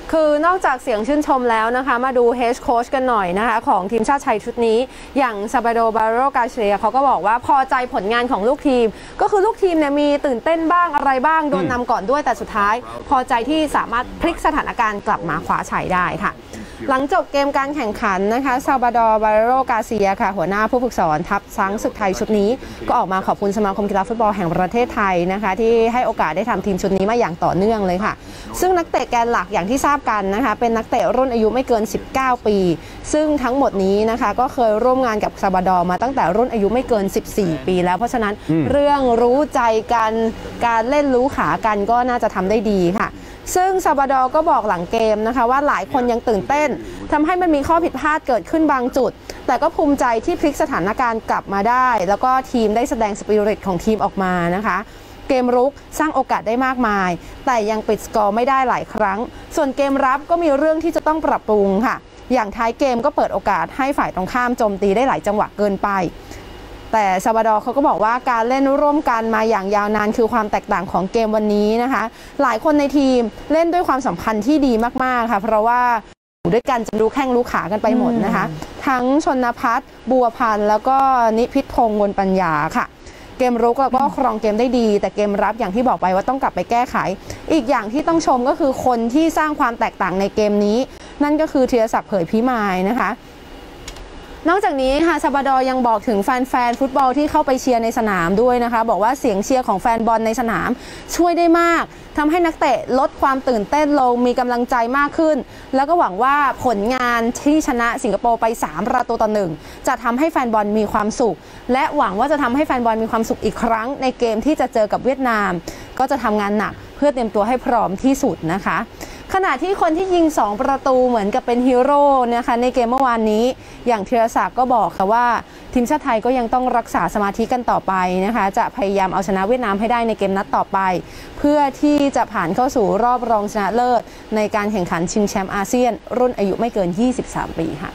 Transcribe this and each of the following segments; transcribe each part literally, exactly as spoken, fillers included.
คือนอกจากเสียงชื่นชมแล้วนะคะมาดูเฮดโค้ชกันหน่อยนะคะของทีมชาติไทยชุดนี้อย่างซาบาโด บาโรกาเชียเขาก็บอกว่าพอใจผลงานของลูกทีมก็คือลูกทีมเนี่ยมีตื่นเต้นบ้างอะไรบ้างโดนนำก่อนด้วยแต่สุดท้ายพอใจที่สามารถพลิกสถานการณ์กลับมาคว้าชัยได้ค่ะหลังจบเกมการแข่งขันนะคะซาบาโด บาโรกาเซียค่ะหัวหน้าผู้ฝึกสอนทัพช้างศึกไทยชุดนี้ก็ออกมาขอบคุณสมาคมกีฬาฟุตบอลแห่งประเทศไทยนะคะที่ให้โอกาสได้ทำทีมชุดนี้มาอย่างต่อเนื่องเลยค่ะซึ่งนักเตะแกนหลักอย่างที่ทราบกันนะคะเป็นนักเตะรุ่นอายุไม่เกินสิบเก้าปีซึ่งทั้งหมดนี้นะคะก็เคยร่วมงานกับซาบาโดมาตั้งแต่รุ่นอายุไม่เกินสิบสี่ปีแล้วเพราะฉะนั้นเรื่องรู้ใจกันการเล่นรู้ขากันก็น่าจะทำได้ดีค่ะซึ่งซาบาโดก็บอกหลังเกมนะคะว่าหลายคนยังตื่นเต้นทำให้มันมีข้อผิดพลาดเกิดขึ้นบางจุดแต่ก็ภูมิใจที่พลิกสถานการณ์กลับมาได้แล้วก็ทีมได้แสดงสปิริตของทีมออกมานะคะเกมรุกสร้างโอกาสได้มากมายแต่ยังปิดสกอร์ไม่ได้หลายครั้งส่วนเกมรับก็มีเรื่องที่จะต้องปรับปรุงค่ะอย่างท้ายเกมก็เปิดโอกาสให้ฝ่ายตรงข้ามโจมตีได้หลายจังหวะเกินไปแต่ซาบาโดเขาก็บอกว่าการเล่นร่วมกันมาอย่างยาวนานคือความแตกต่างของเกมวันนี้นะคะหลายคนในทีมเล่นด้วยความสัมพันธ์ที่ดีมากๆค่ะเพราะว่าอยู่ด้วยกันจะรู้แข้งรู้ขากันไปหมดนะคะทั้งชนภัทร บัวพันธ์แล้วก็นิพิษพงษ์ วลปัญญาค่ะเกมรุกแล้วก็ครองเกมได้ดีแต่เกมรับอย่างที่บอกไปว่าต้องกลับไปแก้ไขอีกอย่างที่ต้องชมก็คือคนที่สร้างความแตกต่างในเกมนี้นั่นก็คือธีรศักดิ์เผยพิมายนะคะนอกจากนี้ค่ะซาบาโดยังบอกถึงแฟนๆฟุตบอลที่เข้าไปเชียร์ในสนามด้วยนะคะบอกว่าเสียงเชียร์ของแฟนบอลในสนามช่วยได้มากทำให้นักเตะลดความตื่นเต้นลงมีกำลังใจมากขึ้นแล้วก็หวังว่าผลงานที่ชนะสิงคโปร์ไปสามประตูต่อหนึ่งจะทำให้แฟนบอลมีความสุขและหวังว่าจะทำให้แฟนบอลมีความสุขอีกครั้งในเกมที่จะเจอกับเวียดนามก็จะทำงานหนักเพื่อเตรียมตัวให้พร้อมที่สุดนะคะขณะที่คนที่ยิงสองประตูเหมือนกับเป็นฮีโร่นะคะในเกมเมื่อวานนี้อย่างธีรศักดิ์ก็บอกค่ะว่าทีมชาติไทยก็ยังต้องรักษาสมาธิกันต่อไปนะคะจะพยายามเอาชนะเวียดนามให้ได้ในเกมนัดต่อไปเพื่อที่จะผ่านเข้าสู่รอบรองชนะเลิศในการแข่งขันชิงแชมป์อาเซียนรุ่นอายุไม่เกินยี่สิบสามปีค่ะ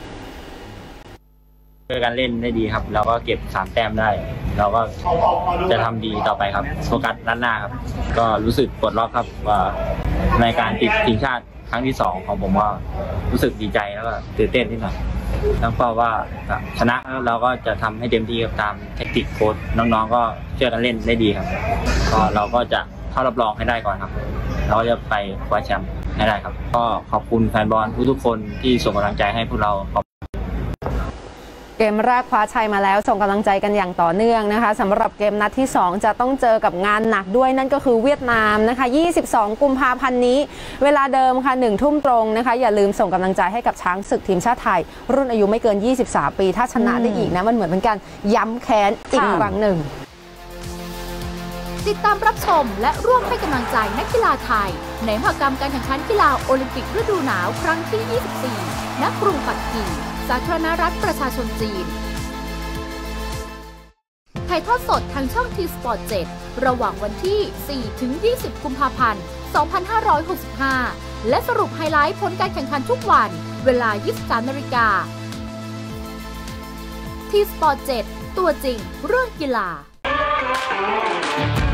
การเล่นได้ดีครับแล้วก็เก็บสามแต้มได้เราก็จะทำดีต่อไปครับโฟกัสด้านหน้าครับก็รู้สึกปลดล็อกครับว่าในการติดทีมชาติครั้งที่สองของผมว่ารู้สึกดีใจแล้วก็ตื่นเต้นนิดหน่อยแล้วก็ว่าชนะแล้วเราก็จะทำให้เต็มที่กับตามแทคติกโค้ชน้องๆก็ช่วยกันเล่นได้ดีครับก็เราก็จะเข้ารอบรองให้ได้ก่อนครับเราจะไปคว้าแชมป์ให้ได้ครับก็ขอบคุณแฟนบอลทุกๆคนที่ส่งกำลังใจให้พวกเราเกมแรกคว้าชัยมาแล้วส่งกำลังใจกันอย่างต่อเนื่องนะคะสำหรับเกมนัดที่สองจะต้องเจอกับงานหนักด้วยนั่นก็คือเวียดนามนะคะยี่สิบสองกุมภาพันธ์นี้เวลาเดิมค่ะหนึ่งทุ่มตรงนะคะอย่าลืมส่งกำลังใจให้กับช้างศึกทีมชาติไทยรุ่นอายุไม่เกินยี่สิบสามปีถ้าชนะได้อีกนะมันเหมือนเป็นการย้ำแค้นอีกครั้งหนึ่งติดตามรับชมและร่วมให้กำลังใจนักกีฬาไทยในมหกรรมการแข่งขันกีฬาโอลิมปิกฤดูหนาวครั้งที่ยี่สิบสี่ณกรุงปักกิ่งสาธารณรัฐประชาชนจีนถ่ายทอดสดทางช่อง ที สปอร์ต เจ็ด ระหว่างวันที่ สี่ถึงยี่สิบ กุมภาพันธ์ สองพันห้าร้อยหกสิบห้า และสรุปไฮไลท์ผลการแข่งขันทุกวันเวลา ยี่สิบสามนาฬิกา ที สปอร์ต เจ็ด ตัวจริงเรื่องกีฬา